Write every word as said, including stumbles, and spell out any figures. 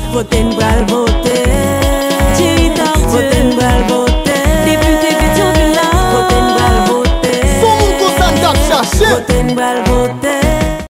Voter n'bral voter. Thierry Tardieu. Voter n'bral voter. Député Pétion Villa. Voter n'bral voter. Son monde qu'on s'en tape chercher. Voter n'bral voter.